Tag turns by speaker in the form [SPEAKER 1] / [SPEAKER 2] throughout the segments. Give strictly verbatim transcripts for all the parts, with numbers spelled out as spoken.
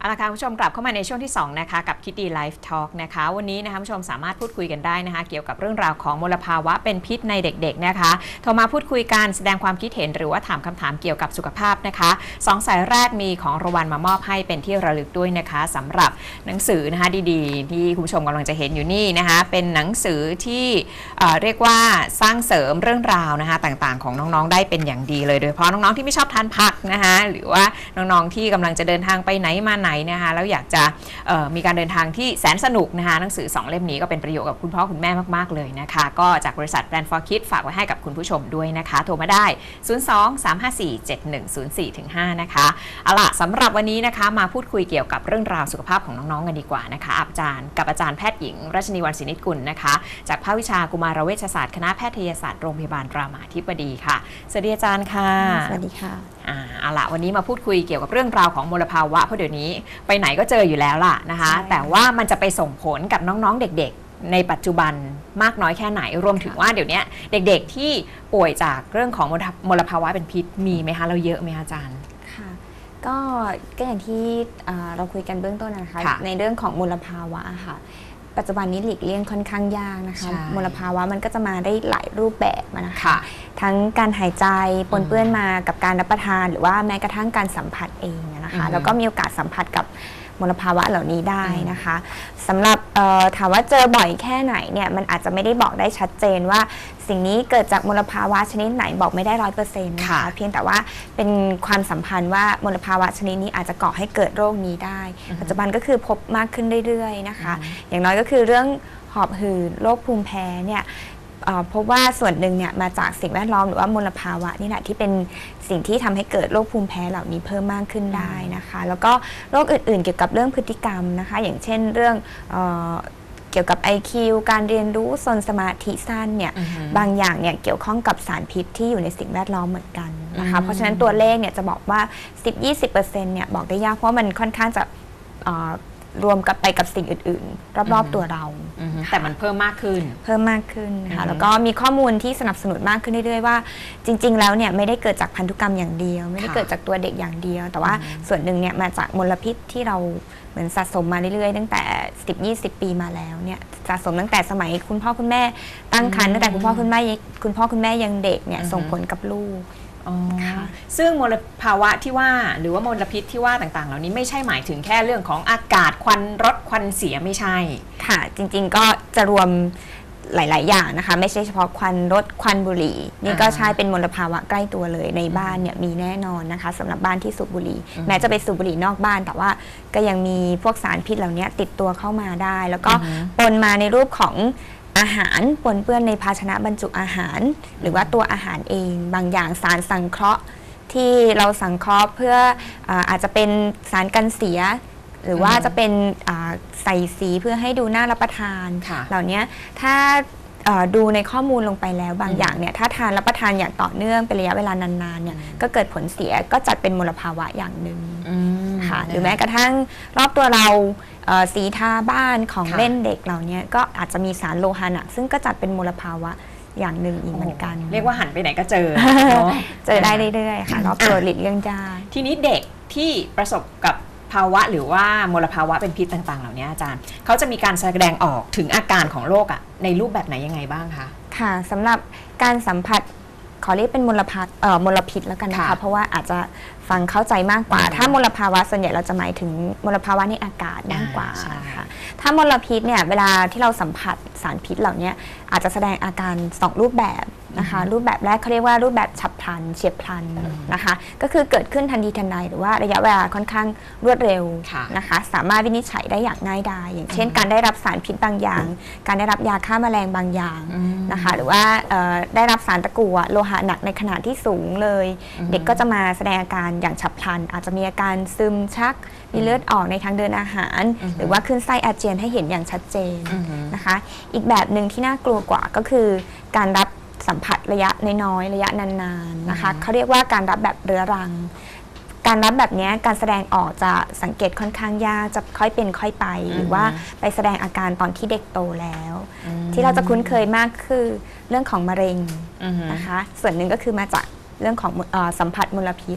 [SPEAKER 1] เอาละค่ะคุณผู้ชมกลับเข้ามาในช่วงที่สองนะคะกับคิดดีไลฟ์ทอล์กนะคะวันนี้นะคะคุณผู้ชมสามารถพูดคุยกันได้นะคะเกี่ยวกับเรื่องราวของมลภาวะเป็นพิษในเด็กๆนะคะโทรมาพูดคุยกันแสดงความคิดเห็นหรือว่าถามคำถามเกี่ยวกับสุขภาพนะคะสองสายแรกมีของรางวัลมามอบให้เป็นที่ระลึกด้วยนะคะสำหรับหนังสือนะคะดีๆที่คุณผู้ชมกำลังจะเห็นอยู่นี่นะคะเป็นหนังสือที่เรียกว่าสร้างเสริมเรื่องราวนะคะต่างๆของน้องๆได้เป็นอย่างดีเลยโดยเฉพาะน้องๆที่ไม่ชอบทานผักนะคะหรือว่าน้องๆที่กำลังจะเดินทางไปไหนมาไหนนะคะแล้วอยากจะมีการเดินทางที่แสนสนุกนะคะหนังสือสองเล่มนี้ก็เป็นประโยชน์กับคุณพ่อคุณแม่มากๆเลยนะคะก็จากบริษัท Brand for Kids ฝากไว้ให้กับคุณผู้ชมด้วยนะคะโทรมาได้ศูนย์ สอง สาม ห้า สี่ เจ็ด หนึ่ง ศูนย์ สี่ ห้า นะคะเอาล่ะสำหรับวันนี้นะคะมาพูดคุยเกี่ยวกับเรื่องราวสุขภาพของน้องๆกันดีกว่านะคะอาจารย์กับอาจารย์แพทย์หญิงรัชนีวรรณศินิจกุลนะคะจากภาควิชากุมารเวชศาสตร์คณะแพทยศาสตร์โรงพยาบาลรามาธิบดีค่ะสวัสดีอาจารย์ค่ะ
[SPEAKER 2] สวัสดีค่ะ
[SPEAKER 1] อ่าเอาล่ะวันนี้มาพูดคุยเกี่ยวกับเรื่องราวของมลภาวะเพราะเดี๋ยวนี้ไปไหนก็เจออยู่แล้วล่ะนะคะแต่ว่ามันจะไปส่งผลกับน้องๆเด็กๆในปัจจุบันมากน้อยแค่ไหนรวมถึงว่าเดี๋ยวนี้เด็กๆที่ป่วยจากเรื่องของมลภาวะเป็นพิษมีไหมคะเราเยอะไหมอาจารย์
[SPEAKER 2] ค่ะก็ก็อย่างที่เราคุยกันเบื้องต้นนะคะในเรื่องของมลภาวะค่ะปัจจุบันนี้หลีกเลี่ยงค่อนข้างยากนะคะมลภาวะมันก็จะมาได้หลายรูปแบบนะคะทั้งการหายใจปนเปื้อนมากับการรับประทานหรือว่าแม้กระทั่งการสัมผัสเองนะคะแล้วก็มีโอกาสสัมผัสกับมลภาวะเหล่านี้ได้นะคะสำหรับถามว่าเจอบ่อยแค่ไหนเนี่ยมันอาจจะไม่ได้บอกได้ชัดเจนว่าสิ่งนี้เกิดจากมลภาวะชนิดไหนบอกไม่ได้ร้อยเปอร์เซ็นต์นะคะเพียงแต่ว่าเป็นความสัมพันธ์ว่ามลภาวะชนิดนี้อาจจะก่อให้เกิดโรคนี้ได้ปัจจุบันก็คือพบมากขึ้นเรื่อยๆนะคะอย่างน้อยก็คือเรื่องหอบหืดโรคภูมิแพ้เนี่ยพบว่าส่วนหนึ่งเนี่ยมาจากสิ่งแวดล้อมหรือว่ามลภาวะนี่แหละที่เป็นสิ่งที่ทำให้เกิดโรคภูมิแพ้เหล่านี้เพิ่มมากขึ้นได้นะคะแล้วก็โรคอื่นๆเกี่ยวกับเรื่องพฤติกรรมนะคะอย่างเช่นเรื่องเกี่ยวกับ ไอ คิว การเรียนรู้ซนสมาธิสั้นเนี่ยบางอย่างเนี่ยเกี่ยวข้องกับสารพิษที่อยู่ในสิ่งแวดล้อมเหมือนกันนะคะเพราะฉะนั้นตัวเลขเนี่ยจะบอกว่า สิบถึงยี่สิบเปอร์เซ็นต์ เนี่ยบอกได้ยากเพราะมันค่อนข้างจะรวมกับไปกับสิ่งอื่นๆรอบๆตัวเรา
[SPEAKER 1] แต่มันเพิ่มมากขึ้น
[SPEAKER 2] เพิ่มมากขึ้นค่ะแล้วก็มีข้อมูลที่สนับสนุนมากขึ้นเรื่อยๆว่าจริงๆแล้วเนี่ยไม่ได้เกิดจากพันธุกรรมอย่างเดียวไม่ได้เกิดจากตัวเด็กอย่างเดียวแต่ว่าส่วนหนึ่งเนี่ยมาจากมลพิษที่เราเหมือนสะสมมาเรื่อยๆตั้งแต่ สิบถึงยี่สิบ ปีมาแล้วเนี่ยสะสมตั้งแต่สมัยคุณพ่อคุณแม่ตั้งครรภ์ตั้งแต่คุณพ่อคุณแม่คุณพ่อคุณแม่ยังเด็กเนี่ยส่งผลกับลูก
[SPEAKER 1] ซึ่งมลภาวะที่ว่าหรือว่ามลพิษที่ว่าต่างๆเหล่านี้ไม่ใช่หมายถึงแค่เรื่องของอากาศควันรถควันเสียไม่ใช่
[SPEAKER 2] ค่ะจริงๆก็จะรวมหลายๆอย่างนะคะไม่ใช่เฉพาะควันรถควันบุหรี่นี่ก็ใช่เป็นมลภาวะใกล้ตัวเลยในบ้านเนี่ยมีแน่นอนนะคะสำหรับบ้านที่สูบบุหรี่แม้จะไปสูบบุหรี่นอกบ้านแต่ว่าก็ยังมีพวกสารพิษเหล่านี้ติดตัวเข้ามาได้แล้วก็ปนมาในรูปของอาหารปนเปื้อนในภาชนะบรรจุอาหารหรือว่าตัวอาหารเองบางอย่างสารสังเคราะห์ที่เราสังเคราะห์เพื่ออาจจะเป็นสารกันเสียหรือว่าจะเป็นใส่สีเพื่อให้ดูน่ารับประทานเหล่านี้ถ้าดูในข้อมูลลงไปแล้วบางอย่างเนี่ยถ้าทานรับประทานอย่างต่อเนื่องเป็นระยะเวลานานๆเนี่ยก็เกิดผลเสียก็จัดเป็นมลภาวะอย่างหนึ่งค่ะหรือแม้กระทั่งรอบตัวเราสีทาบ้านของเล่นเด็กเหล่านี้ก็อาจจะมีสารโลหะหนักซึ่งก็จัดเป็นมลภาวะอย่างหนึ่งอีกเหมือนกัน
[SPEAKER 1] เรียกว่าหันไปไหนก็เจอ
[SPEAKER 2] เจอได้เรื่อยๆค่ะรอบตัวหลีกเลี่ยงได้
[SPEAKER 1] ทีนี้เด็กที่ประสบกับภาวะหรือว่ามลภาวะเป็นพิษต่างๆเหล่านี้อาจารย์เขาจะมีการแสดงออกถึงอาการของโรคอะในรูปแบบไหนยังไงบ้างคะ
[SPEAKER 2] ค่ะสำหรับการสัมผัสขอเรียกเป็นมลภาวะมลพิษแล้วกันนะคะเพราะว่าอาจจะฟังเข้าใจมากกว่าถ้ามลภาวะส่วนใหญ่เราจะหมายถึงมลภาวะในอากาศมากกว่าค่ะถ้ามลพิษเนี่ยเวลาที่เราสัมผัสสารพิษเหล่านี้อาจจะแสดงอาการสองรูปแบบนะคะรูปแบบแรกเขาเรียกว่ารูปแบบฉับพลันเฉียบพลันนะคะก็คือเกิดขึ้นทันทีทันใดหรือว่าระยะเวลาค่อนข้างรวดเร็วนะคะสามารถวินิจฉัยได้อย่างง่ายดายอย่างเช่นการได้รับสารพิษบางอย่างการได้รับยาฆ่าแมลงบางอย่างนะคะหรือว่าได้รับสารตะกั่วโลหะหนักในขนาดที่สูงเลยเด็กก็จะมาแสดงอาการอย่างฉับพลันอาจจะมีอาการซึมชักมีเลือดออกในทางเดินอาหารหรือว่าขึ้นไส้อาเจียนให้เห็นอย่างชัดเจนนะคะอีกแบบหนึ่งที่น่ากลัวกว่าก็คือการรับสัมผัสระยะน้อยๆระยะนานๆนะคะเขาเรียกว่าการรับแบบเรื้อรังการรับแบบนี้การแสดงออกจะสังเกตค่อนข้างยากจะค่อยเป็นค่อยไปหรือว่าไปแสดงอาการตอนที่เด็กโตแล้วที่เราจะคุ้นเคยมากคือเรื่องของมะเร็งนะคะส่วนหนึ่งก็คือมาจากเรื่องของสัมผัสมลพิษ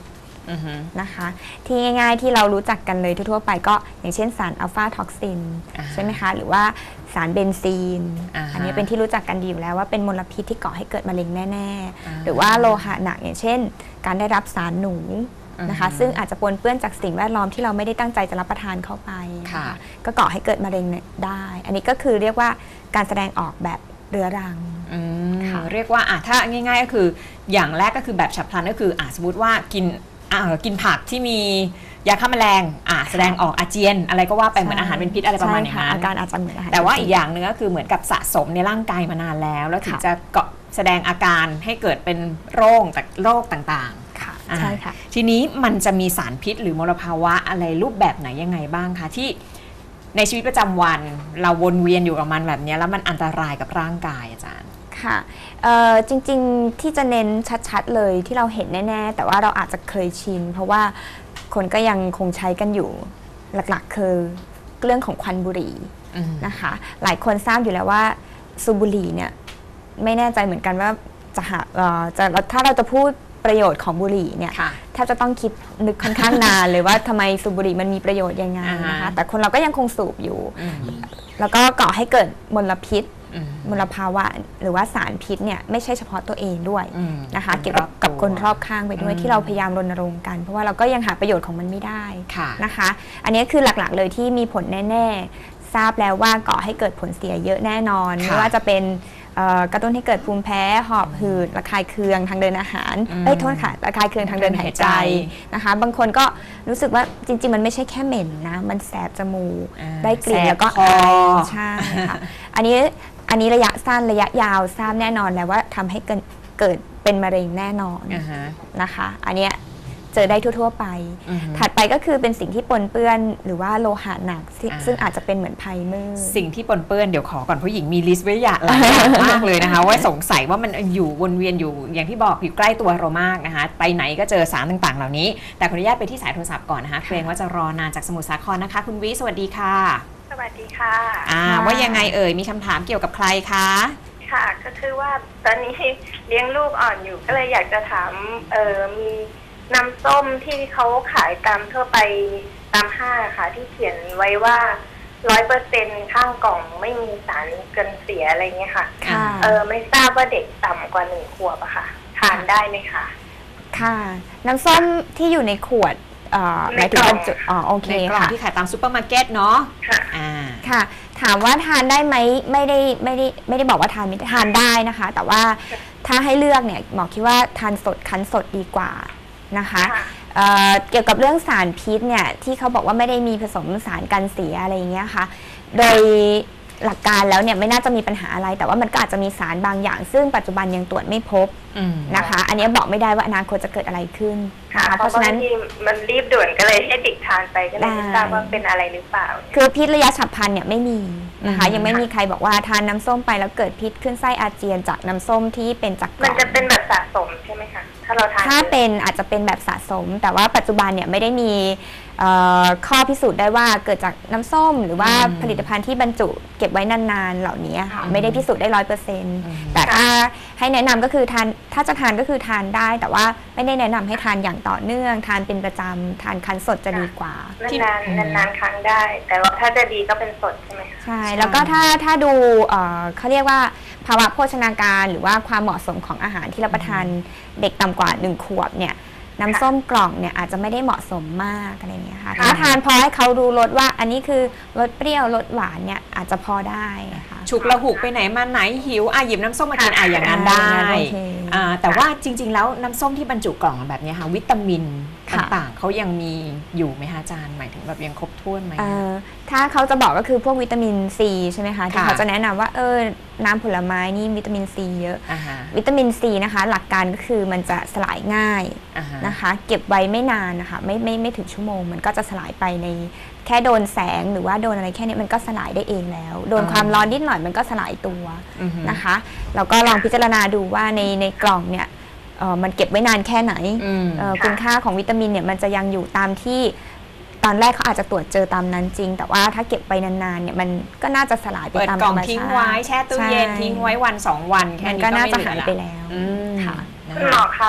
[SPEAKER 2] นะคะที่ง่ายๆที่เรารู้จักกันเลยทั่วๆไปก็อย่างเช่นสารอัลฟาท็อกซินใช่ไหมคะหรือว่าสารเบนซีน อ, อันนี้เป็นที่รู้จักกันดีอยู่แล้วว่าเป็นมลพิษที่ก่อให้เกิดมะเร็งแน่ๆหรือว่าโลหะหนักอย่างเช่นการได้รับสารหนูนะคะซึ่งอาจจะปนเปื้อนจากสิ่งแวดล้อมที่เราไม่ได้ตั้งใจจะรับประทานเข้าไปก็ก่อให้เกิดมะเร็งได้อันนี้ก็คือเรียกว่าการแสดงออกแบบเรื้อรัง
[SPEAKER 1] เรียกว่าถ้าง่ายๆก็คืออย่างแรกก็คือแบบฉับพลันก็คือสมมติว่ากินกินผักที่มียาฆ่าแมลงแสดงออกอาเจียนอะไรก็ว่าไปเหมือนอาหารเป็นพิษอะไรประมาณนี้
[SPEAKER 2] อาการอาจจะเหมือนอาหาร
[SPEAKER 1] แต่ว่าอีกอย่างหนึ่งก็คือเหมือนกับสะสมในร่างกายมานานแล้วแล้วถึงจะเกาะแสดงอาการให้เกิดเป็นโรคโรคต่าง
[SPEAKER 2] ๆใช่ค่ะ
[SPEAKER 1] ทีนี้มันจะมีสารพิษหรือมลภาวะอะไรรูปแบบไหนยังไงบ้างคะที่ในชีวิตประจำวันเราวนเวียนอยู่กับมันแบบนี้แล้วมันอันตรายกับร่างกายอาจารย์
[SPEAKER 2] ค่ะจริงๆที่จะเน้นชัดๆเลยที่เราเห็นแน่ๆแต่ว่าเราอาจจะเคยชินเพราะว่าคนก็ยังคงใช้กันอยู่หลักๆคือเรื่องของควันบุหรี่นะคะหลายคนทราบอยู่แล้วว่าสูบบุหรี่เนี่ยไม่แน่ใจเหมือนกันว่าจะหาจะถ้าเราจะพูดประโยชน์ของบุหรี่เนี่ยแทบจะต้องคิดนึกค่อนข้างนานเลยว่าทำไมสูบบุหรี่มันมีประโยชน์ยังไงนะคะแต่คนเราก็ยังคงสูบอยู่แล้วก็ก่อให้เกิดมลพิษมลภาวะหรือว่าสารพิษเนี่ยไม่ใช่เฉพาะตัวเองด้วยนะคะเกี่ยวกับกับคนรอบข้างไปด้วยที่เราพยายามรณรงค์กันเพราะว่าเราก็ยังหาประโยชน์ของมันไม่ได้นะคะอันนี้คือหลักๆเลยที่มีผลแน่ๆทราบแล้วว่าก่อให้เกิดผลเสียเยอะแน่นอนไม่ว่าจะเป็นกระตุ้นให้เกิดภูมิแพ้หอบหืดระคายเคืองทางเดินอาหารเอ้ยโทษค่ะระคายเคืองทางเดินหายใจนะคะบางคนก็รู้สึกว่าจริงๆมันไม่ใช่แค่เหม็นนะมันแสบจมูกได้กลิ่นแล้วก็ไอใช่ค่ะอันนี้อันนี้ระยะสั้นระยะยาวทราบแน่นอนแล้วว่าทำให้เกิดเกิดเป็นมะเร็งแน่นอนนะคะอันนี้เจอได้ทั่วๆไปถัดไปก็คือเป็นสิ่งที่ปนเปื้อนหรือว่าโลหะหนักซึ่งอาจจะเป็นเหมือนไพรเมอร์
[SPEAKER 1] สิ่งที่ปนเปื้อนเดี๋ยวขอก่อนผู้หญิงมีลิสต์ไว้อย่างหลายอย่างมากเลยนะคะว่าสงสัยว่ามันอยู่วนเวียนอยู่อย่างที่บอกอยู่ใกล้ตัวเรามากนะคะไปไหนก็เจอสารต่างๆเหล่านี้แต่ขออนุญาตไปที่สายโทรศัพท์ก่อนนะคะเกรงว่าจะรอนานจากสมุทรสาครนะคะคุณวิสวัสดีค่ะ
[SPEAKER 3] สวัสดีค่ะ
[SPEAKER 1] อ่าว่ายังไงเอ่ยมีคำถามเกี่ยวกับใครคะ
[SPEAKER 3] ค่ะก็คือว่าตอนนี้เลี้ยงลูกอ่อนอยู่ก็เลยอยากจะถามเออมีน้ำส้มที่เขาขายตามทั่วไปตามห้างค่ะที่เขียนไว้ว่าร้อยเปอร์เซ็นต์ข้างกล่องไม่มีสารกันเสียอะไรเงี้ยค่ะเออไม่ทราบว่าเด็กต่ำกว่าหนึ่งขวบอะค่ะทานได้ไหมคะ
[SPEAKER 2] ค่ะน้ำส้มที่อยู่ในขวดหมายถึงบรรจุอ๋อโอเคค่ะ
[SPEAKER 1] ที่ขายตามซูเปอร์มาร์เก็ตเนาะ
[SPEAKER 3] ค่ะ
[SPEAKER 2] ค่ะถามว่าทานได้ไหมไม่ได้ไม่ได้ไม่ได้บอกว่าทานไม่ทานได้นะคะแต่ว่าถ้าให้เลือกเนี่ยหมอคิดว่าทานสดคั้นสดดีกว่านะคะเ, เกี่ยวกับเรื่องสารพิษเนี่ยที่เขาบอกว่าไม่ได้มีผสมสารกันเสียอะไรอย่างเงี้ยค่ะโดยหลักการแล้วเนี่ยไม่น่าจะมีปัญหาอะไรแต่ว่ามันก็อาจจะมีสารบางอย่างซึ่งปัจจุบันยังตรวจไม่พบนะคะอันนี้บอกไม่ได้ว่าอนาคตจะเกิดอะไรขึ้น
[SPEAKER 3] นะคะเพราะฉะนั้นมันรีบด่วนก็เลยให้เด็กทานไปก็เลยไม่ทราบว่าเป็นอะไรหรือเปล่า
[SPEAKER 2] คือพิษระยะฉับพลันเนี่ยไม่มีนะคะยังไม่มีใครบอกว่าทานน้ำส้มไปแล้วเกิดพิษขึ้นไส้อาเจียนจากน้ำส้มที่เป็นจาก
[SPEAKER 3] มันจะเป็นแบบสะสมใช่ไหมคะถ้าเราทาน
[SPEAKER 2] ถ้าเป็นอาจจะเป็นแบบสะสมแต่ว่าปัจจุบันเนี่ยไม่ได้มีข้อพิสูจน์ได้ว่าเกิดจากน้ำส้มหรือว่าผลิตภัณฑ์ที่บรรจุเก็บไว้นานๆเหล่านี้ค่ะไม่ได้พิสูจน์ได้ร้อยเปอร์เซ็นต์แต่ถ้าให้แนะนำก็คือทานถ้าจะทานก็คือทานได้แต่ว่าไม่ได้แนะนำให้ทานอย่างต่อเนื่องทานเป็นประจำทานคั้นสดจะดีกว่
[SPEAKER 3] านานนานๆครั้งได้แต่ว่าถ้าจะดีก็เป็นสดใช่ไหม
[SPEAKER 2] ใช่แล้วก็ถ้าถ้าดูเขาเรียกว่าภาวะโภชนาการหรือว่าความเหมาะสมของอาหารที่รับประทานเด็กต่ำกว่าหนึ่งขวบเนี่ยน้ำส้มกล่องเนี่ยอาจจะไม่ได้เหมาะสมมากอะไรเงี้ยค่ะถ้าทานพอให้เขารู้รสว่าอันนี้คือรสเปรี้ยวรสหวานเนี่ยอาจจะพอได้ค่ะ
[SPEAKER 1] ฉุกละหุกไปไหนมาไหนหิวอ่ะหยิบน้ำส้มมากินอ่ะอย่างนั้นได้อ่าแต่ว่าจริงๆแล้วน้ำส้มที่บรรจุกล่องแบบนี้ค่ะวิตามินต่างๆเขายังมีอยู่ไหมคะอาจารย์หมายถึงแบบยังครบถ้วนไหม
[SPEAKER 2] ถ้าเขาจะบอกก็คือพวกวิตามินซีใช่ไหมคะที่เขาจะแนะนำว่าเออน้ำผลไม้นี่วิตามินซีเยอะวิตามินซีนะคะหลักการก็คือมันจะสลายง่ายนะคะเก็บไว้ไม่นานนะคะไม่ไม่ไม่ถึงชั่วโมงมันก็จะสลายไปในแค่โดนแสงหรือว่าโดนอะไรแค่นี้มันก็สลายได้เองแล้วโดนความร้อนนิดหน่อยมันก็สลายตัวนะคะแล้วก็ลองพิจารณาดูว่าในในกล่องเนี่ยมันเก็บไว้นานแค่ไหนคุณค่าของวิตามินเนี่ยมันจะยังอยู่ตามที่ตอนแรกเขาอาจจะตรวจเจอตามนั้นจริงแต่ว่าถ้าเก็บไปนานๆเนี่ยมันก็น่าจะสลายไปตามธรรมชาติ
[SPEAKER 1] ทิ้งไว้แช่ตู้เย็นทิ้งไว้วันสองวันแค่นี้ก็
[SPEAKER 2] น่าจะหายไปแล้ว
[SPEAKER 3] ค่ะคุณหมอคะแล้ว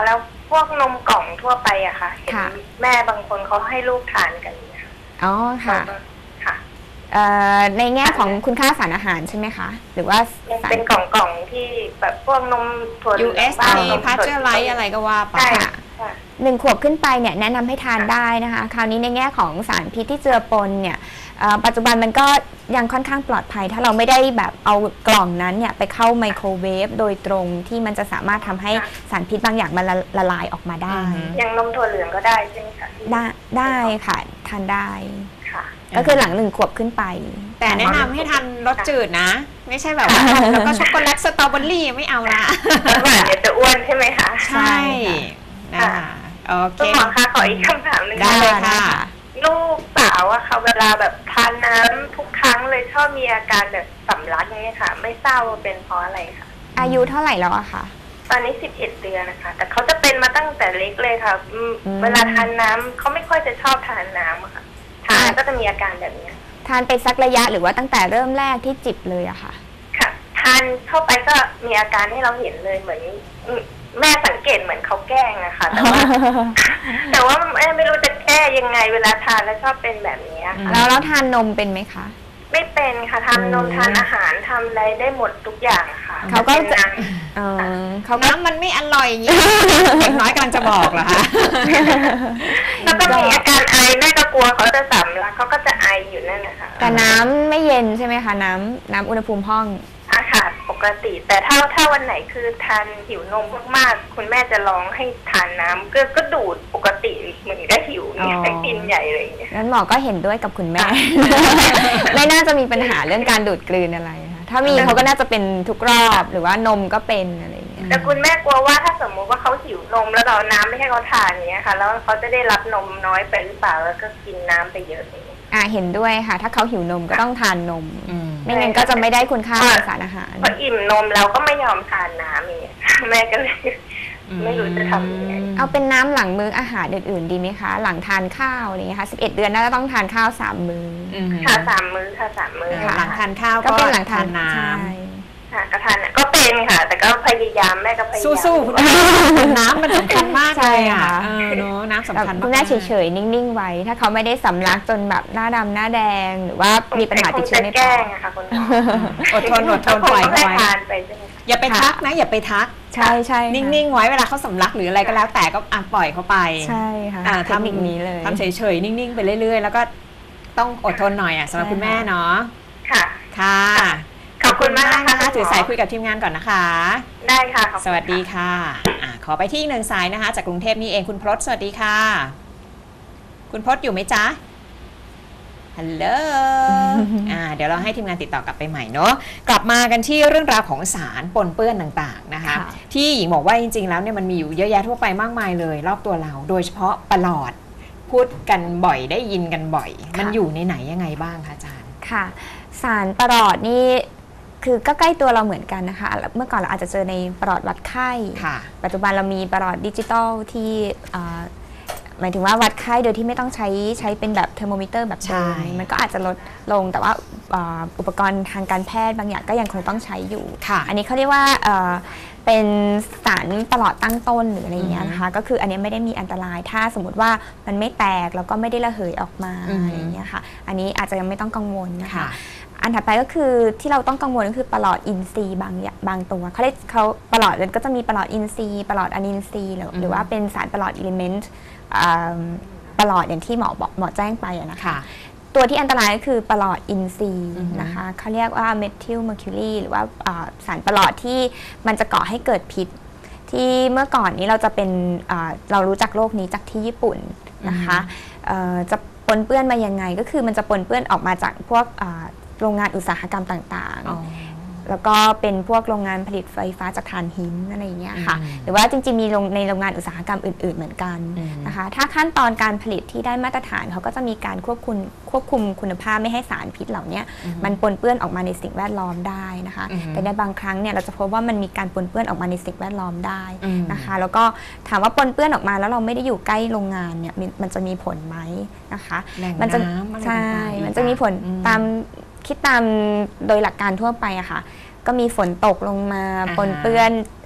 [SPEAKER 3] พวกนมกล่องทั่วไปอะค่ะเห็น
[SPEAKER 2] ค่ะ
[SPEAKER 3] แม่บางคนเขาให้ลูกทานกันเนี่ย
[SPEAKER 2] อ๋อค่ะ
[SPEAKER 3] ค่ะ
[SPEAKER 2] เอ่อในแง่ของคุณค่าสารอาหารใช่ไหมคะหรือว่า
[SPEAKER 3] มัน
[SPEAKER 2] สาร
[SPEAKER 3] เป็นกล่องๆที่แบบพวกนมถั่วเหลื
[SPEAKER 1] ยู
[SPEAKER 3] อง
[SPEAKER 1] เอส
[SPEAKER 3] บ้าง
[SPEAKER 1] เอ
[SPEAKER 3] นม
[SPEAKER 1] พาส
[SPEAKER 3] สด
[SPEAKER 1] เจอร์ไลท์อะไรก็ว่าไป
[SPEAKER 3] ใช่
[SPEAKER 2] ค่ะ
[SPEAKER 3] ค่ะ
[SPEAKER 2] หนึ่งขวบขึ้นไปเนี่ยแนะนำให้ทานได้นะคะคราวนี้ในแง่ของสารพิษที่เจือปนเนี่ยเอ่อปัจจุบันมันก็ยังค่อนข้างปลอดภัย ถ้าเราไม่ได้แบบเอากล่องนั้นเนี่ยไปเข้าไมโครเวฟโดยตรงที่มันจะสามารถทำให้สารพิษบางอย่างมันละละลายออกมาได้
[SPEAKER 1] อือฮึ
[SPEAKER 3] อย่างนมถั่วเหลืองก็ได้ใช่ไหมคะ
[SPEAKER 2] ได้ได้ค่ะทานได้
[SPEAKER 3] ค่ะ
[SPEAKER 2] ก็คือหลังหนึ่งขวบขึ้นไป
[SPEAKER 1] แต่แนะนำให้ทานรสจืดนะ ไม่ใช่แบบว่าแล้วก็ช็อกโกแลตสตรอเบอรี่ไม่เอาละ
[SPEAKER 3] แล้วแบบเดี๋ยวจะอ้วนใช่ไหมคะ
[SPEAKER 1] ใช่นะคะโอเค
[SPEAKER 3] คุณหมอคะขออีกคำถามหนึ่ง
[SPEAKER 1] ได้เลยค่ะ
[SPEAKER 3] ลูกสาวอะค่ะเวลาแบบทานน้ำทุกครั้งเลยชอบมีอาการแบบสำลักอย่างเงี้ยค่ะ ไม่ทราบว่าเป็นเพราะอะไรค่ะ
[SPEAKER 2] อายุเท่าไหร่แล้วอะคะ
[SPEAKER 3] ตอนนี้สิบเอ็ดเดือนนะคะ แต่เขาจะเป็นมาตั้งแต่เล็กเลยค่ะอืม
[SPEAKER 2] อืม
[SPEAKER 3] เวลาทานน้ำเขาไม่ค่อยจะชอบทานน้ำอะค่ะทานแล้วก็จะมีอาการแบบเนี้ย
[SPEAKER 2] ทานไปสักระยะหรือว่าตั้งแต่เริ่มแรกที่จิบเลยอะค่ะ
[SPEAKER 3] ค่ะ ทานเข้าไปก็มีอาการให้เราเห็นเลยเหมือนอืมแม่สังเกตเหมือนเขาแกล้งนะคะแต่ว่า แต่ว่าแม่ไม่รู้จะแก้ยังไงเวลาทานแล้วชอบเป็นแบบนี้ค่ะ
[SPEAKER 2] แล้วแล้วทานนมเป็นไหมคะ
[SPEAKER 3] ไม่เป็นค่ะทำนม
[SPEAKER 2] อืม
[SPEAKER 3] ทานอาหารทำอะไรได้หมดทุกอย่างค่ะ
[SPEAKER 2] เขาก็
[SPEAKER 3] เป็น
[SPEAKER 2] จะ
[SPEAKER 3] น้
[SPEAKER 2] เออเขาก็
[SPEAKER 1] น้ำมันไม่อร่อยอย่างนี้ เด็กน้อยกำลังจะบอกเหรอคะ
[SPEAKER 3] ำแล้วก็มีอาการไอแม่ก็กลัวเขาจะสำลักเขาก็จะไออยู่นั่นนะคะ
[SPEAKER 2] แต่น้ำไม่เย็นใช่ไหมคะน้ำน้ำอุณหภูมิห้อง
[SPEAKER 3] อากาศปกติ แต่ถ้าถ้าวันไหนคือทานหิวนมมากๆคุณแม่จะร้องให้ทานน้ำก็ก็ดูดปกติเหมือนก็หิวเนี่ย
[SPEAKER 2] อ๋อ
[SPEAKER 3] ให้กินใหญ่เลยอย่างเงี้ย
[SPEAKER 2] งั้นหมอก็เห็นด้วยกับคุณแม่ ไม่น่าจะมีปัญหาเรื่องการดูดกลืนอะไรค่ะถ้ามีเขาก็น่าจะเป็นทุกรอบหรือว่านมก็เป็นอะไรอย่างเงี้ย
[SPEAKER 3] แต่คุณแม่กลัวว่าถ้าสมมุติว่าเขาหิวนมแล้วเราเอาน้ำไม่ให้เขาทานอย่างเงี้ยค่ะ แล้วเขาจะได้รับนมน้อยไปหรือเปล่าแล้วก็กินน้ำไปเยอะอย่างเงี้ย
[SPEAKER 2] อ่าเห็นด้วยค่ะ ถ้าเขาหิวนมก็ต้องทานนม
[SPEAKER 1] อืม
[SPEAKER 2] ไม่งั้นก็จะไม่ได้คุณค่าทางสารอาหาร
[SPEAKER 3] พออิ่มนมเราก็ไม่ยอมทานน้ำอย่างเงี้ย แม่ก็เลย
[SPEAKER 1] อืม
[SPEAKER 3] ไม่รู้จะทำยังไง
[SPEAKER 2] เอาเป็นน้ำหลังมื้ออาหารอื่นๆดีไหมคะ หลังทานข้าวอะไรเงี้ยค่ะสิบเอ็ดเดือนน่าจะต้องทานข้าวสามมื้อ
[SPEAKER 1] อืม
[SPEAKER 3] ค่ะสามมื้อค่ะสามมื้อ
[SPEAKER 1] หลังทานข้าว
[SPEAKER 2] ก็
[SPEAKER 1] ก็
[SPEAKER 2] เป็นหลังทาน
[SPEAKER 1] น้
[SPEAKER 2] ใช่
[SPEAKER 3] ค่ะก็ทานก็เป็นค่ะ แต่ก็พยายามแม่ก็พยายาม
[SPEAKER 1] ำสู้ๆคุณแม่น้ำมันสำคัญมากเลยอ่ะ
[SPEAKER 2] ใช่ค่ะ
[SPEAKER 1] เออเนอะน้ำสำ
[SPEAKER 2] แบบ
[SPEAKER 1] คัญมาก
[SPEAKER 2] คุณแม่เฉยๆนิ่งๆไว้ ถ้าเขาไม่ได้สำลักจนแบบหน้าดำหน้าแดง หรือว่ามีปัญหาติดเชื้อใน
[SPEAKER 3] คงจะ
[SPEAKER 2] ป
[SPEAKER 3] แกล้
[SPEAKER 2] อง ด
[SPEAKER 3] อะค่ะคุณหมอ
[SPEAKER 1] อดทนอดทนปล่อย
[SPEAKER 3] เขา
[SPEAKER 1] เขา
[SPEAKER 3] ได้
[SPEAKER 1] ไว้
[SPEAKER 3] ทานไปใช่ไหมคะ
[SPEAKER 1] อย่าไปทักนะ อย่าไปทัก
[SPEAKER 2] ใช่ใช่ค่ะ
[SPEAKER 1] นิ่งๆไว้เวลาเขาสำลักหรืออะไรก็แล้วแต่ก็อ่ะปล่อยเขาไป
[SPEAKER 2] ใช่ค่ะ
[SPEAKER 1] อ่า
[SPEAKER 2] เทคนิคนี้เลย
[SPEAKER 1] ทำเฉยๆ นิ่ง ๆ ไปเรื่อย ๆ แล้วก็ต้องอดทนหน่อยอ่ะสำหรับ
[SPEAKER 2] ใช่
[SPEAKER 1] คุณแม่เนาะ
[SPEAKER 3] ค่ะ
[SPEAKER 1] ค่ะ
[SPEAKER 3] ขอบคุณมากนะคะ
[SPEAKER 1] ขอบณ
[SPEAKER 3] คุณหมอ
[SPEAKER 1] ถือสายคุยกับทีมงานก่อนนะคะ
[SPEAKER 3] ได้ค่ะขอบคุณ
[SPEAKER 1] สวัสดี
[SPEAKER 3] ค่ะ
[SPEAKER 1] ค่ะอ่ะ ขอไปที่อีกหนึ่งสายนะคะ จากกรุงเทพนี่เองคุณพรสสวัสดีค่ะ คุณพรสอยู่ไหมจ๊ะฮัลโหลอ่าเดี๋ยวเราให้ทีมงานติดต่อกลับไปใหม่เนาะกลับมากันที่เรื่องราวของสารปนเปื้อนต่างๆนะคะ
[SPEAKER 2] ค่ะ
[SPEAKER 1] ที่หญิงบอกว่าจริงๆแล้วเนี่ยมันมีอยู่เยอะแยะทั่วไปมากมายเลย รอบตัวเรา โดยเฉพาะปลอดพูดกันบ่อยได้ยินกันบ่อย มันอยู่ในไหนยังไงบ้างคะอาจารย์
[SPEAKER 2] ค่ะ สารประหลอดนี่คือก็ใกล้ตัวเราเหมือนกันนะคะ เมื่อก่อนเราอาจจะเจอในประหลอดวัดไข้
[SPEAKER 1] ค่ะ
[SPEAKER 2] ปัจจุบันเรามีประหลอดดิจิตอลที่อ่าหมายถึงว่าวัดไข้โดยที่ไม่ต้องใช้ใช้เป็นแบบเทอร์โมมิเตอร์แบบเดิม
[SPEAKER 1] ใช่
[SPEAKER 2] มันก็อาจจะลดลงแต่ว่าอ่าอุปกรณ์ทางการแพทย์บางอย่างก็ยังคงต้องใช้อยู่
[SPEAKER 1] ค่ะ
[SPEAKER 2] อันนี้เขาเรียกว่าเอ่อเป็นสารประหลอดตั้งต้นหรืออะไรอย่างเงี้ยนะคะก็คืออันนี้ไม่ได้มีอันตรายถ้าสมมติว่ามันไม่แตกแล้วก็ไม่ได้ระเหยออกมา
[SPEAKER 1] อืม
[SPEAKER 2] อะไรอย่างเงี้ยค่ะอันนี้อาจจะยังไม่ต้องกังวลนะคะ
[SPEAKER 1] ค่ะ
[SPEAKER 2] อันถัดไปก็คือที่เราต้องกังวลก็คือประหลอดอินทรีย์บางอย่างบางตัวเขาเรียกเขาประหลอดมันก็จะมีประหลอดอินทรีย์ประหลอดอนินทรีย์หรือ
[SPEAKER 1] อืม
[SPEAKER 2] หรือว่าเป็นสารประหลอดอิเลเมนต์ประหลอดอย่างที่หมอบอกหมอแจ้งไปอะนะคะ
[SPEAKER 1] ค่ะ
[SPEAKER 2] ตัวที่อันตรายก็คือประหลอดอินทรีย์
[SPEAKER 1] อือฮึ
[SPEAKER 2] นะคะเขาเรียกว่าเมทิลเมอร์คิวรีหรือว่าอ่าสารประหลอดที่มันจะก่อให้เกิดพิษ ที่เมื่อก่อนนี้เราจะเป็นอ่าเรารู้จักโรคนี้จากที่ญี่ปุ่นนะคะเอ่อจะปนเปื้อนมายังไงก็คือมันจะปนเปื้อนออกมาจากพวกอ่าโรงงานอุตสาหกรรมต่างๆ
[SPEAKER 1] อ๋อ
[SPEAKER 2] แล้วก็เป็นพวกโรงงานผลิตไฟฟ้าจากถ่านหินอะไรอย่างเงี้ยค่ะ
[SPEAKER 1] อืม
[SPEAKER 2] หรือว่าจริงๆมีโรงในโรงงานอุตสาหกรรมอื่นๆเหมือนกัน
[SPEAKER 1] อืม
[SPEAKER 2] นะคะ ถ้าขั้นตอนการผลิตที่ได้มาตรฐานเขาก็จะมีการควบคุมควบคุมคุณภาพไม่ให้สารพิษเหล่านี้มันปนเปื้อนออกมาในสิ่งแวดล้อมได้นะคะ
[SPEAKER 1] อืม
[SPEAKER 2] แต่ในบางครั้งเนี่ยเราจะพบว่ามันมีการปนเปื้อนออกมาในสิ่งแวดล้อมได้
[SPEAKER 1] อืม
[SPEAKER 2] นะคะ แล้วก็ถามว่าปนเปื้อนออกมาแล้วเราไม่ได้อยู่ใกล้โรงงานเนี่ยมันมันจะมีผลไหมนะคะ
[SPEAKER 1] แหล่ง
[SPEAKER 2] มัจะ
[SPEAKER 1] น้ำอะไร
[SPEAKER 2] ใช่
[SPEAKER 1] ต่างๆ
[SPEAKER 2] มันจะมีผล
[SPEAKER 1] อืม
[SPEAKER 2] ตามคิดตามโดยหลักการทั่วไปอะค่ะ ก็มีฝนตกลงมา
[SPEAKER 1] อ่าฮะ
[SPEAKER 2] ปนเปื้อน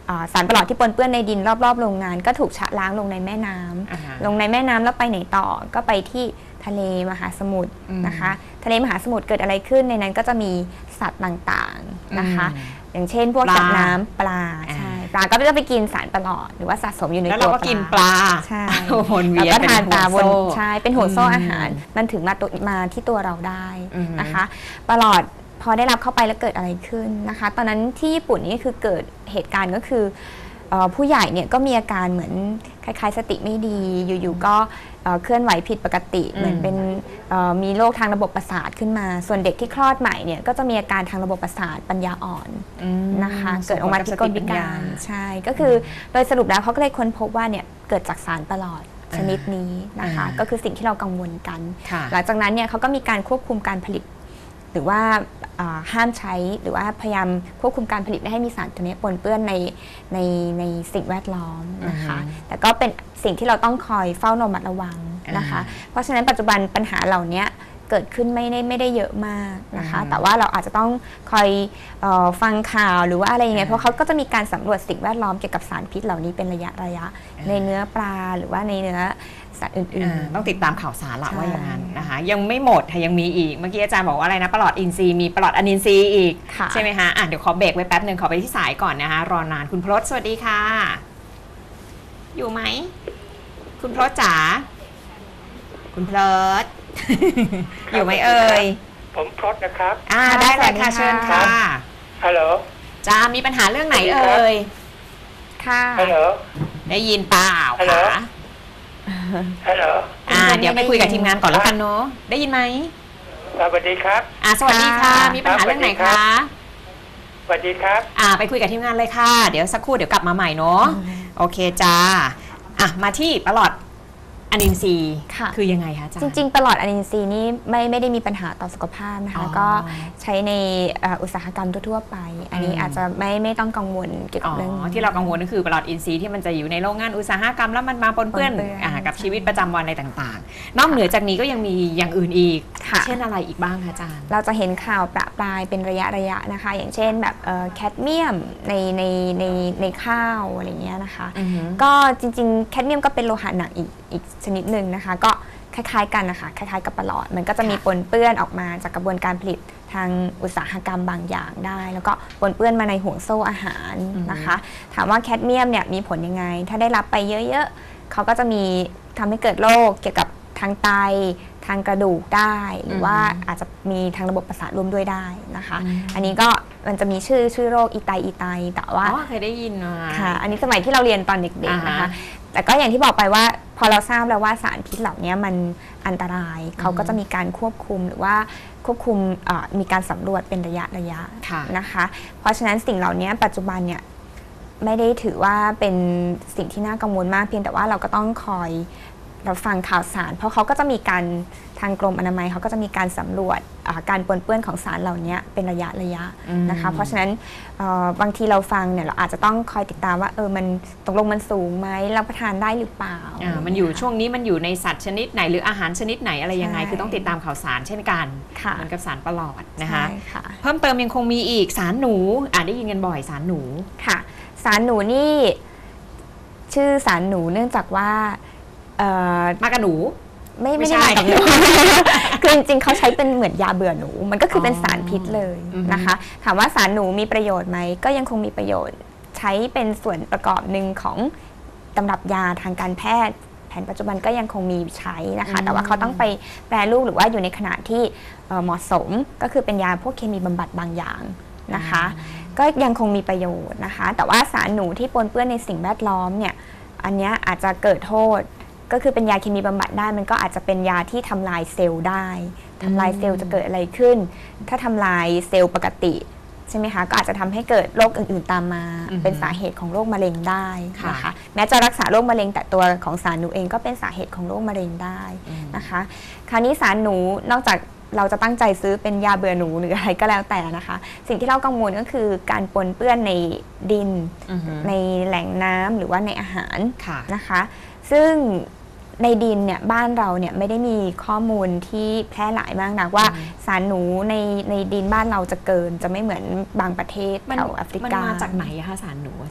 [SPEAKER 2] สารปลอดที่ปนเปื้อนในดินรอบๆโรงงานก็ถูกชะล้างลงในแม่น้ำลงในแม่น้ำแล้วไปไหนต่อก็ไปที่ทะเลมหาสมุทรนะคะทะเลมหาสมุทรเกิดอะไรขึ้นในนั้นก็จะมีสัตว์ต่างๆนะคะอย่างเช่นพวกสัตว์น้ำปลาใช่ปลาก็จะไปกินสารปลอดหรือว่าสะสมอยู่ในตัวปลาแล้วเราก็กินปลาใช่แล้วก็ทานปลาบนใช่เป็นหัวโซ่อาหารมันถึงมาตัวมาที่ตัวเราได้นะคะปลอดพอได้รับเข้าไปแล้วเกิดอะไรขึ้นนะคะตอนนั้นที่ญี่ปุ่นนี่คือเกิดเหตุการณ์ก็คือผู้ใหญ่เนี่ยก็มีอาการเหมือนคล้ายๆสติไม่ดีอยู่ๆก็เคลื่อนไหวผิดปกติเหมือนเป็นมีโรคทางระบบประสาทขึ้นมาส่วนเด็กที่คลอดใหม่เนี่ยก็จะมีอาการทางระบบประสาทปัญญาอ่อนนะคะเกิดออกมาพิกลพิการใช่ก็คือโดยสรุปแล้วเขาก็เลยค้นพบว่าเนี่ยเกิดจากสารปลอดชนิดนี้นะคะก็คือสิ่งที่เรากังวลกันหลังจากนั้นเนี่ยเขาก็มีการควบคุมการผลิตหรือว่าห้ามใช้หรือว่าพยายามควบคุมการผลิตไม่ให้มีสารตัวนี้ปนเปื้อนในในในสิ่งแวดล้อมนะคะแต่ก็เป็นสิ่งที่เราต้องคอยเฝ้าระมัดระวังนะคะเพราะฉะนั้นปัจจุบันปัญหาเหล่านี้เกิดขึ้นไม่ได้ไม่ได้เยอะมากนะคะแต่ว่าเราอาจจะต้องคอยเอ่อฟังข่าวหรือว่าอะไรยังไงเพราะเขาก็จะมีการสำรวจสิ่งแวดล้อมเกี่ยวกับสารพิษเหล่านี้เป็นระยะระยะในเนื้อปลาหรือว่าในเนื้อสัตว์อื่นๆ
[SPEAKER 1] ต้องติดตามข่าวสารละว่าอย่างนั้นนะคะยังไม่หมดค่ะยังมีอีกเมื่อกี้อาจารย์บอกว่าอะไรนะปลอดอินทรีย์มีปลอดอนินทรีย์อีกใช่ไหมคะอ่ะเดี๋ยวขอเบรกไว้แป๊บหนึ่งขอไปที่สายก่อนนะคะรอนานคุณพลดสวัสดีค่ะอยู่ไหมคุณพลดจ๋าคุณพลดอยู่ไหมเอ่ย
[SPEAKER 4] ผมพลดนะครับ
[SPEAKER 1] อ่าได้เลยค่ะเชิญค่ะ
[SPEAKER 4] ฮัลโหล
[SPEAKER 1] จ้ามีปัญหาเรื่องไหนเอ่ย
[SPEAKER 2] ค่ะ
[SPEAKER 4] ฮัลโหล
[SPEAKER 1] ได้ยินเปล่าค่ะ
[SPEAKER 4] ฮัลโหล
[SPEAKER 1] อ่าเดี๋ยวไปคุยกับทีมงานก่อนแล้วกันเนาะได้ยินไหม
[SPEAKER 4] สวัสดีครับ
[SPEAKER 1] อ่าสวัสดีค่ะมีปัญหาเรื่องไหนคะ
[SPEAKER 4] สวัสดีครับ
[SPEAKER 1] อ่าไปคุยกับทีมงานเลยค่ะเดี๋ยวสักครู่เดี๋ยวกลับมาใหม่เนาะโอเคจ้าอ่ะมาที่ปลอดอนินทรีย์คือยังไงคะอาจารย์
[SPEAKER 2] จริงๆปลอดอนินทรีย์นี่ไม่ไม่ได้มีปัญหาต่อสุขภาพนะคะก็ใช้ในอุตสาหกรรมทั่วไปอันนี้อาจจะไม่ไม่ต้องกังวลเกี่ยวกับเรื่อง
[SPEAKER 1] ที่เรากังวลก็คือปลอดอินทรีย์ที่มันจะอยู่ในโรงงานอุตสาหกรรมแล้วมันมาปนเปื้อนกับชีวิตประจำวันอะไรต่างๆนอกเหนือจากนี้ก็ยังมีอย่างอื่นอีกเช่นอะไรอีกบ้างคะอาจารย์
[SPEAKER 2] เราจะเห็นข่าวประปรายเป็นระยะระยะนะคะอย่างเช่นแบบแคดเมียมในในในในข้าวอะไรเงี้ยนะคะก็จริงๆแคดเมียมก็เป็นโลหะหนักอีกอีกชนิดหนึ่งนะคะก็คล้ายๆกันนะคะคล้ายๆกับปลอดมันก็จะมีปนเปื้อนออกมาจากกระบวนการผลิตทางอุตสาหกรรมบางอย่างได้แล้วก็ปนเปื้อนมาในห่วงโซ่อาหารนะคะถามว่าแคดเมียมเนี่ยมีผลยังไงถ้าได้รับไปเยอะๆเขาก็จะมีทำให้เกิดโรคเกี่ยวกับทางไตทางกระดูกได้หรือว่าอาจจะมีทางระบบประสาทร่วมด้วยได้นะคะอันนี้ก็มันจะมีชื่อชื่อโรคอีไตอีไตแต่ว่า
[SPEAKER 1] เคยได้ยินมา
[SPEAKER 2] ค่ะอันนี้สมัยที่เราเรียนตอนเด็กๆนะคะแต่ก็อย่างที่บอกไปว่าพอเราทราบแล้วว่าสารพิษเหล่านี้มันอันตรายเขาก็จะมีการควบคุมหรือว่าควบคุมมีการสำรวจเป็นระยะระยะนะคะเพราะฉะนั้นสิ่งเหล่านี้ปัจจุบันเนี่ยไม่ได้ถือว่าเป็นสิ่งที่น่ากังวลมากเพียงแต่ว่าเราก็ต้องคอยเราฟังข่าวสารเพราะเขาก็จะมีการทางกรมอนามัยเขาก็จะมีการสำรวจการปนเปื้อนของสารเหล่านี้เป็นระยะระยะนะคะเพราะฉะนั้นบางทีเราฟังเนี่ยเราอาจจะต้องคอยติดตามว่าเออมันตกลงมันสูงไหมรับประทานได้หรือเปล่า
[SPEAKER 1] อ่ามันอยู่ช่วงนี้มันอยู่ในสัตว์ชนิดไหนหรืออาหารชนิดไหนอะไรยังไงคือต้องติดตามข่าวสารเช่นกันเหมือนกับสารปลอดนะคะเพิ่มเติมยังคงมีอีกสารหนูอ่าได้ยินกันบ่อยสารหนู
[SPEAKER 2] ค่ะสารหนูนี่ชื่อสารหนูเนื่องจากว่า
[SPEAKER 1] มากับหนู
[SPEAKER 2] ไม่ไม่ใช่กับหนูคือจริงๆเขาใช้เป็นเหมือนยาเบื่อหนูมันก็คือเป็นสารพิษเลยนะคะถามว่าสารหนูมีประโยชน์ไหมก็ยังคงมีประโยชน์ใช้เป็นส่วนประกอบหนึ่งของตำรับยาทางการแพทย์แผนปัจจุบันก็ยังคงมีใช้นะคะแต่ว่าเขาต้องไปแปรรูปหรือว่าอยู่ในขนาดที่เหมาะสมก็คือเป็นยาพวกเคมีบำบัดบางอย่างนะคะก็ยังคงมีประโยชน์นะคะแต่ว่าสารหนูที่ปนเปื้อนในสิ่งแวดล้อมเนี่ยอันนี้อาจจะเกิดโทษก็คือเป็นยาเคมีบำบัดได้มันก็อาจจะเป็นยาที่ทำลายเซลล์ได้ทำลายเซลล์จะเกิดอะไรขึ้นถ้าทำลายเซลล์ปกติใช่ไหมคะก็อาจจะทำให้เกิดโรคอื่นๆตามมาเป็นสาเหตุของโรคมะเร็งได้นะคะแม้จะรักษาโรคมะเร็งแต่ตัวของสารหนูเองก็เป็นสาเหตุของโรคมะเร็งได้นะคะคราวนี้สารหนูนอกจากเราจะตั้งใจซื้อเป็นยาเบื่อหนูหรืออะไรก็แล้วแต่นะคะสิ่งที่เรากังวลก็คือการปนเปื้อนในดินในแหล่งน้ำหรือว่าในอาหารนะคะซึ่งในดินเนี่ยบ้านเราเนี่ยไม่ได้มีข้อมูลที่แพร่หลายมากนักว่าสารหนูในในดินบ้านเราจะเกินจะไม่เหมือนบางประเทศแถวแอฟริกา
[SPEAKER 1] มันมาจากไหนคะสารหนูอาจารย์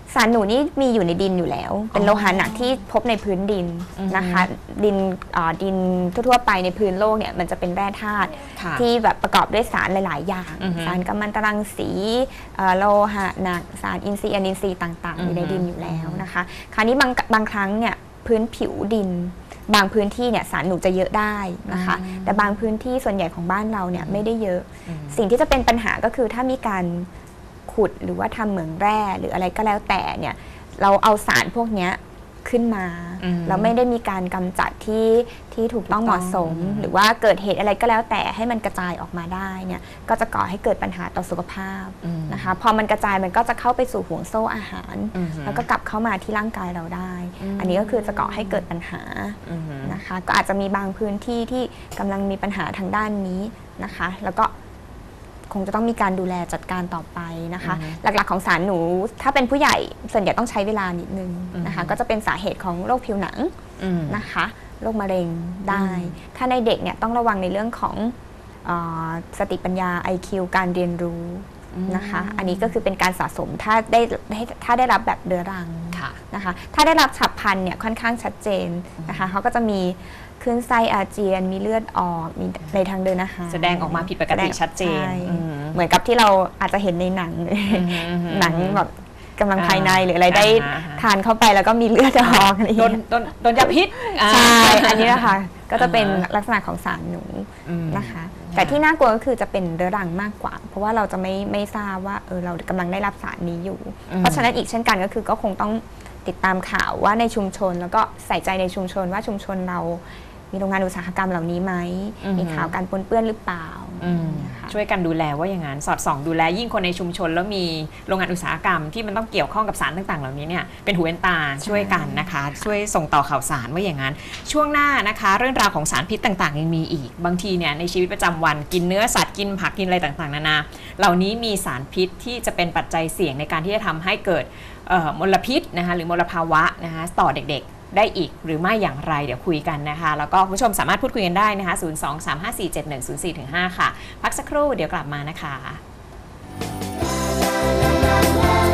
[SPEAKER 2] สารหนูนี่มีอยู่ในดินอยู่แล้ว เป็นโลหะหนักที่พบในพื้นดินนะคะดินดินทั่วๆไปในพื้นโลกเนี่ยมันจะเป็นแร่ธาตุที่แบบประกอบด้วยสารหลายๆอย่างสารกัมมันตรังสีโลหะหนักสารอินทรีย์อนินทรีย์ต่างๆอยู่ในดินอยู่แล้วนะคะคราวนี้บางบางครั้งเนี่ยพื้นผิวดินบางพื้นที่เนี่ยสารหนูจะเยอะได้นะคะแต่บางพื้นที่ส่วนใหญ่ของบ้านเราเนี่ยไม่ได้เยอะสิ่งที่จะเป็นปัญหาก็คือถ้ามีการขุดหรือว่าทำเหมืองแร่หรืออะไรก็แล้วแต่เนี่ยเราเอาสารพวกนี้ขึ้นมาแล้วไม่ได้มีการกำจัดที่ที่ถูกต้องเหมาะสมหรือว่าเกิดเหตุอะไรก็แล้วแต่ให้มันกระจายออกมาได้เนี่ยก็จะก่อให้เกิดปัญหาต่อสุขภาพนะคะพอมันกระจายมันก็จะเข้าไปสู่ห่วงโซ่อาหารแล้วก็กลับเข้ามาที่ร่างกายเราได้อันนี้ก็คือจะก่อให้เกิดปัญหานะคะก็อาจจะมีบางพื้นที่ที่กำลังมีปัญหาทางด้านนี้นะคะแล้วก็คงจะต้องมีการดูแลจัดการต่อไปนะคะหลักๆของสารหนูถ้าเป็นผู้ใหญ่ส่วนใหญ่ต้องใช้เวลานิดนึงนะคะก็จะเป็นสาเหตุของโรคผิวหนังนะคะโรคมะเร็งได้ถ้าในเด็กเนี่ยต้องระวังในเรื่องของสติปัญญา ไอ คิว การเรียนรู้นะคะอันนี้ก็คือเป็นการสะสมถ้าได้ถ้าได้รับแบบเรื้อรังนะคะถ้าได้รับฉับพลันเนี่ยค่อนข้างชัดเจนนะคะเขาก็จะมีคลื่นไส้อาเจียนมีเลือดออกมีในทางเดินอาหาร
[SPEAKER 1] แสดงออกมาผิดปกติชัดเจน
[SPEAKER 2] เหมือนกับที่เราอาจจะเห็นในหนังหนังแบบกำลังภายในหรืออะไรได้ทานเข้าไปแล้วก็มีเลือดออกอะไรอย่างเงี้ย
[SPEAKER 1] โดนยาพิษ
[SPEAKER 2] ใช่อันนี้นะคะก็จะเป็นลักษณะของสารหนูนะคะแต่ที่น่ากลัวก็คือจะเป็นเรื้อรังมากกว่าเพราะว่าเราจะไม่ไม่ทราบว่าเออเรากำลังได้รับสารนี้อยู่เพราะฉะนั้นอีกเช่นกันก็คือก็คงต้องติดตามข่าวว่าในชุมชนแล้วก็ใส่ใจในชุมชนว่าชุมชนเรามีโรงงานอุตสาหกรรมเหล่านี้ไหมมีข่าวการปนเปื้อนหรือเปล่า
[SPEAKER 1] ช่วยกันดูแลว่าอย่างนั้นสอดส่องดูแลยิ่งคนในชุมชนแล้วมีโรงงานอุตสาหกรรมที่มันต้องเกี่ยวข้องกับสารต่างๆเหล่านี้เนี่ยเป็นหูเป็นตาช่วยกันนะคะช่วยส่งต่อข่าวสารว่าอย่างนั้นช่วงหน้านะคะเรื่องราวของสารพิษต่างๆยังมีอีกบางทีเนี่ยในชีวิตประจำวันกินเนื้อสัตว์กินผักกินอะไรต่างๆนานาเหล่านี้มีสารพิษที่จะเป็นปัจจัยเสี่ยงในการที่จะทำให้เกิดมลพิษนะคะหรือมลภาวะนะคะต่อเด็กๆได้อีกหรือไม่อย่างไรเดี๋ยวคุยกันนะคะแล้วก็ผู้ชมสามารถพูดคุยกันได้นะคะศูนย์ สอง สาม ห้า สี่ เจ็ด หนึ่ง ศูนย์ สี่ ถึง ห้าค่ะพักสักครู่เดี๋ยวกลับมานะคะ